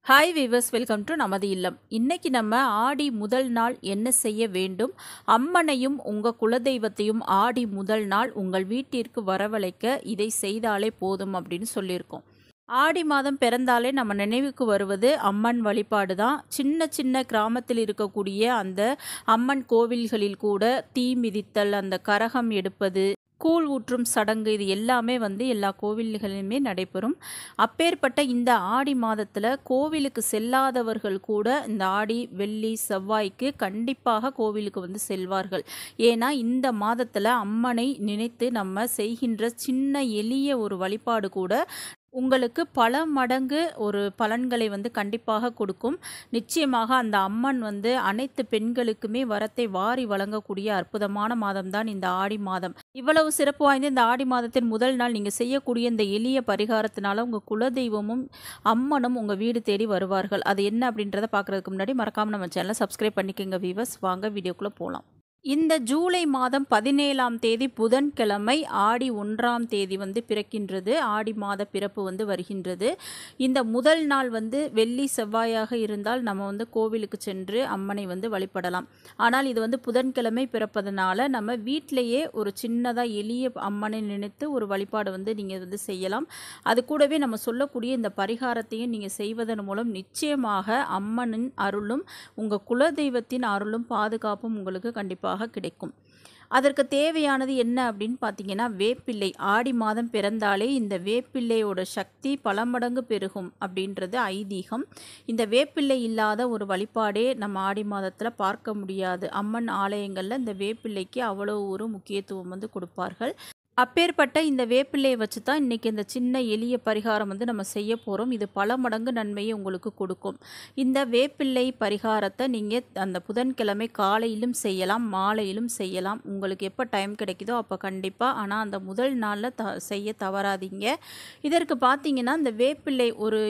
Hi viewers, welcome to நமது இல்லம். இன்னைக்கு நம்ம ஆடி முதல் நாள் என்ன செய்ய வேண்டும், அம்மனையும் உங்கள் குலதெய்வத்தையும் ஆடி முதல் நாள் உங்கள் வீட்டிற்கு வரவழைக்க இதை செய்தாலே போதும் அப்படின்னு சொல்லியிருக்கோம். ஆடி மாதம் பிறந்தாலே நம்ம நினைவுக்கு வருவது அம்மன் வழிபாடு தான். சின்ன சின்ன கிராமத்தில் இருக்கக்கூடிய அந்த அம்மன் கோவில்களில் கூட தீ மிதித்தல், அந்த கரகம் எடுப்பது, கூழ் ஊற்றும் சடங்கு, இது எல்லாமே எல்லா கோவில்களிலுமே நடைபெறும். அப்பேற்பட்ட இந்த ஆடி மாதத்தில் கோவிலுக்கு செல்லாதவர்கள் கூட இந்த ஆடி வெள்ளி செவ்வாய்க்கு கண்டிப்பாக கோவிலுக்கு செல்வார்கள். ஏன்னா இந்த மாதத்தில் அம்மனை நினைத்து நம்ம செய்கின்ற சின்ன எளிய ஒரு வழிபாடு கூட உங்களுக்கு பல மடங்கு ஒரு பலன்களை கண்டிப்பாக கொடுக்கும். நிச்சயமாக அந்த அம்மன் அனைத்து பெண்களுக்குமே வரத்தை வாரி வழங்கக்கூடிய அற்புதமான மாதம்தான் இந்த ஆடி மாதம். இவ்வளவு சிறப்பு வாய்ந்த இந்த ஆடி மாதத்தின் முதல் நாள் நீங்கள் செய்யக்கூடிய இந்த எளிய பரிகாரத்தினால உங்கள் குலதெய்வமும் அம்மனும் உங்கள் வீடு தேடி வருவார்கள். அது என்ன அப்படின்றத பார்க்குறதுக்கு முன்னாடி மறக்காமல் நம்ம சேனலை சப்ஸ்கிரைப் பண்ணிக்கோங்க வீவர்ஸ். வாங்க வீடியோக்குள்ளே போகலாம். இந்த ஜூலை மாதம் 17ஆம் தேதி புதன்கிழமை ஆடி 1ஆம் தேதி பிறக்கின்றது. ஆடி மாத பிறப்பு வருகின்றது. இந்த முதல் நாள் வெள்ளி செவ்வாயாக இருந்தால் நம்ம கோவிலுக்கு சென்று அம்மனை வழிபடலாம். ஆனால் இது புதன்கிழமை பிறப்பதனால நம்ம வீட்டிலேயே ஒரு சின்னதாக எளிய அம்மனை நினைத்து ஒரு வழிபாடு நீங்கள் செய்யலாம். அது கூடவே நம்ம சொல்லக்கூடிய இந்த பரிகாரத்தையும் நீங்கள் செய்வதன் மூலம் நிச்சயமாக அம்மனின் அருளும் உங்கள் குலதெய்வத்தின் அருளும் பாதுகாப்பும் உங்களுக்கு கண்டிப்பாக கிடைக்கும். அதற்கு தேவையானது என்ன அப்படின்னு பார்த்தீங்கன்னா, வேப்பிள்ளை. ஆடி மாதம் பிறந்தாலே இந்த வேப்பிள்ளையோட சக்தி பல மடங்கு பெருகும் அப்படின்றது ஐதீகம். இந்த வேப்பிள்ளை இல்லாத ஒரு வழிபாடே நம்ம ஆடி மாதத்தில் பார்க்க முடியாது. அம்மன் ஆலயங்களில் இந்த வேப்பிள்ளைக்கு அவ்வளோ ஒரு முக்கியத்துவம் கொடுப்பார்கள். அப்பேற்பட்ட இந்த வேப்பிள்ளையை வச்சு தான் இன்றைக்கி இந்த சின்ன எளிய பரிகாரம் நம்ம செய்ய போகிறோம். இது பல மடங்கு நன்மையை உங்களுக்கு கொடுக்கும். இந்த வேப்பிள்ளை பரிகாரத்தை நீங்கள் அந்த புதன்கிழமை காலையிலும் செய்யலாம், மாலையிலும் செய்யலாம். உங்களுக்கு எப்போ டைம் கிடைக்குதோ அப்போ கண்டிப்பாக. ஆனால் அந்த முதல் நாளில் செய்ய தவறாதீங்க. இதற்கு பார்த்தீங்கன்னா இந்த வேப்பிள்ளை ஒரு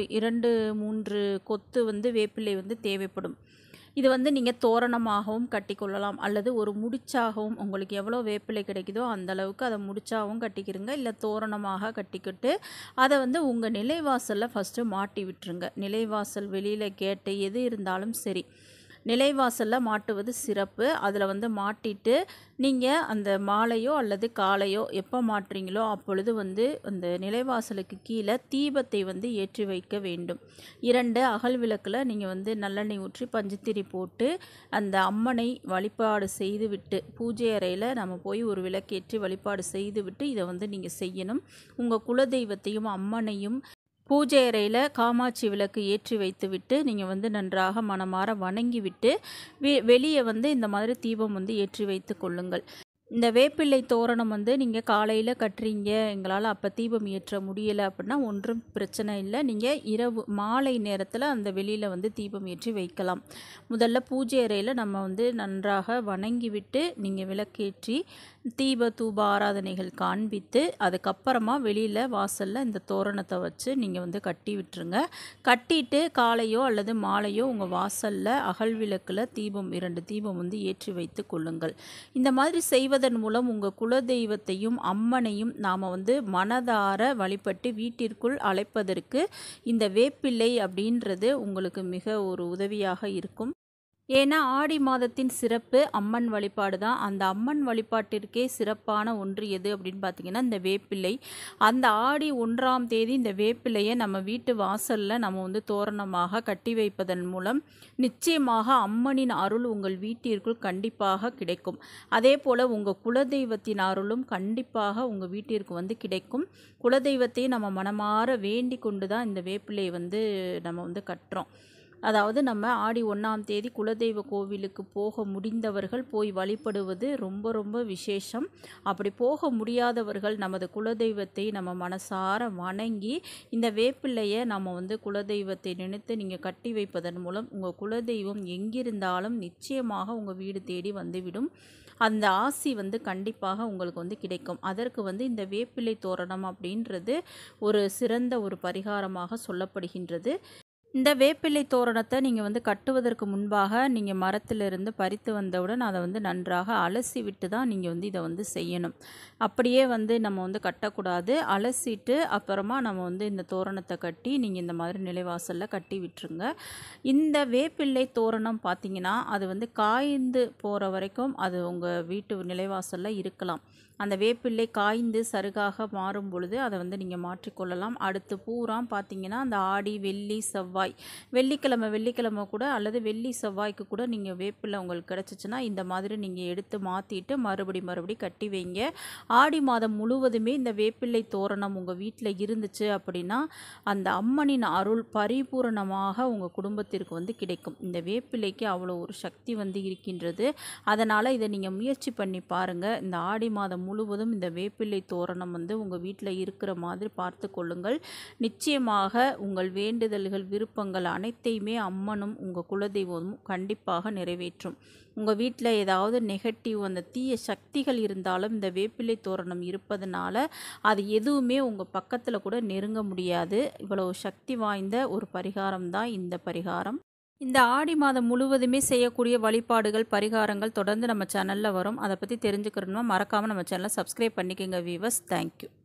2-3 கொத்து வேப்பிள்ளை தேவைப்படும். இது நீங்கள் தோரணமாகவும் கட்டிக்கொள்ளலாம், அல்லது ஒரு முடிச்சாகவும் உங்களுக்கு எவ்வளோ வேப்பிலை கிடைக்குதோ அந்த அளவுக்கு அதை முடிச்சாகவும் கட்டிக்கிறங்க. இல்லை தோரணமாக கட்டிக்கிட்டு அதை உங்கள் நிலைவாசலில் ஃபஸ்ட்டு மாட்டி விட்டுருங்க. நிலைவாசல் வெளியில் கேட்டு எது இருந்தாலும் சரி, நிலைவாசலில் மாட்டுவது சிறப்பு. அதில் மாட்டிட்டு நீங்கள் அந்த மாலையோ அல்லது காலையோ எப்போ மாட்டுறீங்களோ அப்பொழுது அந்த நிலைவாசலுக்கு கீழே தீபத்தை ஏற்றி வைக்க வேண்டும். 2 அகல் விளக்கில் நீங்கள் நல்லெண்ணெய் ஊற்றி பஞ்சுத்திரி போட்டு அந்த அம்மனை வழிபாடு செய்துவிட்டு, பூஜை அறையில் நம்ம போய் ஒரு விளக்கேற்றி வழிபாடு செய்துவிட்டு இதை நீங்கள் செய்யணும். உங்கள் குலதெய்வத்தையும் அம்மனையும் பூஜை அறையில் காமாட்சி விளக்கு ஏற்றி வைத்துவிட்டு நீங்கள் நன்றாக மனமாற வணங்கிவிட்டு வெளியே இந்த மாதிரி தீபம் ஏற்றி வைத்து கொள்ளுங்கள். இந்த வேப்பிள்ளை தோரணம் நீங்கள் காலையில் கட்டுறீங்க, எங்களால் அப்போ தீபம் ஏற்ற முடியலை அப்படின்னா ஒன்றும் பிரச்சனை இல்லை. நீங்கள் இரவு மாலை நேரத்தில் அந்த வெளியில் தீபம் ஏற்றி வைக்கலாம். முதல்ல பூஜை அறையில் நம்ம நன்றாக வணங்கிவிட்டு நீங்கள் விளக்கேற்றி தீப தூப ஆராதனைகள் காண்பித்து அதுக்கப்புறமா வெளியில் வாசலில் இந்த தோரணத்தை வச்சு நீங்கள் கட்டி விட்டுருங்க. கட்டிட்டு காலையோ அல்லது மாலையோ உங்கள் வாசலில் அகல் விளக்கில் தீபம் 2 தீபம் ஏற்றி வைத்து கொள்ளுங்கள். இந்த மாதிரி செய்வதன் மூலம் உங்கள் குலதெய்வத்தையும் அம்மனையும் நாம் மனதார வழிபட்டு வீட்டிற்குள் அழைப்பதற்கு இந்த வேப்பிள்ளை அப்படின்றது உங்களுக்கு மிக ஒரு உதவியாக இருக்கும். ஏன்னா ஆடி மாதத்தின் சிறப்பு அம்மன் வழிபாடு தான். அந்த அம்மன் வழிபாட்டிற்கே சிறப்பான ஒன்று எது அப்படின்னு பார்த்தீங்கன்னா இந்த வேப்பிள்ளை. அந்த ஆடி 1ஆம் தேதி இந்த வேப்பிள்ளையை நம்ம வீட்டு வாசலில் நம்ம தோரணமாக கட்டி வைப்பதன் மூலம் நிச்சயமாக அம்மனின் அருள் உங்கள் வீட்டிற்குள் கண்டிப்பாக கிடைக்கும். அதே போல் உங்கள் குலதெய்வத்தின் அருளும் கண்டிப்பாக உங்கள் வீட்டிற்கு கிடைக்கும். குலதெய்வத்தை நம்ம மனமாற வேண்டி கொண்டு தான் இந்த வேப்பிள்ளையை நம்ம கட்டுறோம். அதாவது நம்ம ஆடி 1ஆம் தேதி குலதெய்வ கோவிலுக்கு போக முடிந்தவர்கள் போய் வழிபடுவது ரொம்ப ரொம்ப விசேஷம். அப்படி போக முடியாதவர்கள் நமது குலதெய்வத்தை நம்ம மனசார வணங்கி இந்த வேப்பிள்ளையை நம்ம குலதெய்வத்தை நினைத்து நீங்கள் கட்டி வைப்பதன் மூலம் உங்கள் குலதெய்வம் எங்கிருந்தாலும் நிச்சயமாக உங்கள் வீடு தேடி வந்துவிடும். அந்த ஆசி கண்டிப்பாக உங்களுக்கு கிடைக்கும். அதற்கு இந்த வேப்பிள்ளை தோரணம் அப்படின்றது ஒரு சிறந்த ஒரு பரிகாரமாக சொல்லப்படுகின்றது. இந்த வேப்பிலை தோரணத்தை நீங்கள் வந்து கட்டுவதற்கு முன்பாக நீங்கள் மரத்திலிருந்து பறித்து வந்தவுடன் அதை வந்து நன்றாக அலசி விட்டு தான் நீங்கள் வந்து இதை வந்து செய்யணும். அப்படியே வந்து நம்ம வந்து கட்டக்கூடாது. அலசிட்டு அப்புறமா நம்ம வந்து இந்த தோரணத்தை கட்டி நீங்கள் இந்த மாதிரி நிலைவாசலில் கட்டி விட்டுருங்க. இந்த வேப்பிள்ளை தோரணம் பார்த்தீங்கன்னா அது வந்து காய்ந்து போகிற வரைக்கும் அது உங்கள் வீட்டு நிலைவாசலில் இருக்கலாம். அந்த வேப்பிள்ளை காய்ந்து சருகாக மாறும் பொழுது அதை வந்து நீங்கள் மாற்றிக்கொள்ளலாம். அடுத்து பூரா பார்த்தீங்கன்னா அந்த ஆடி, வெள்ளி, செவ்வாய், வெள்ளிக்கிழமை கூட அல்லது வெள்ளி செவ்வாய்க்கு கூட நீங்கள் வேப்பிள்ளை உங்களுக்கு கிடச்சிச்சின்னா இந்த மாதிரி நீங்கள் எடுத்து மாற்றிட்டு மறுபடி கட்டி வைங்க. ஆடி மாதம் முழுவதுமே இந்த வேப்பிள்ளை தோரணம் உங்கள் வீட்டில் இருந்துச்சு அப்படின்னா அந்த அம்மனின் அருள் பரிபூரணமாக உங்கள் குடும்பத்திற்கு வந்து கிடைக்கும். இந்த வேப்பிள்ளைக்கு அவ்வளோ ஒரு சக்தி வந்து இருக்கின்றது. அதனால் இதை நீங்கள் முயற்சி பண்ணி பாருங்கள். இந்த ஆடி மாதம் முழுவதும் இந்த வேப்பிள்ளை தோரணம் வந்து உங்கள் வீட்டில் இருக்கிற மாதிரி பார்த்து கொள்ளுங்கள். நிச்சயமாக உங்கள் வேண்டுதல்கள், விருப்பங்கள் அனைத்தையுமே அம்மனும் உங்கள் குலதெய்வமும் கண்டிப்பாக நிறைவேற்றும். உங்கள் வீட்டில் ஏதாவது நெகட்டிவ் அந்த தீய சக்திகள் இருந்தாலும் இந்த வேப்பிள்ளை தோரணம் இருப்பதனால அது எதுவுமே உங்கள் பக்கத்தில் கூட நெருங்க முடியாது. இவ்வளவு சக்தி வாய்ந்த ஒரு பரிகாரம் தான் இந்த பரிகாரம். இந்த ஆடி மாதம் முழுவதுமே செய்யக்கூடிய வழிபாடுகள், பரிகாரங்கள் தொடர்ந்து நம்ம சேனலில் வரும். அதை பற்றி தெரிஞ்சுக்கணும்னா மறக்காமல் நம்ம சேனலை சப்ஸ்கிரைப் பண்ணிக்கோங்க வீவர்ஸ். தேங்க்யூ.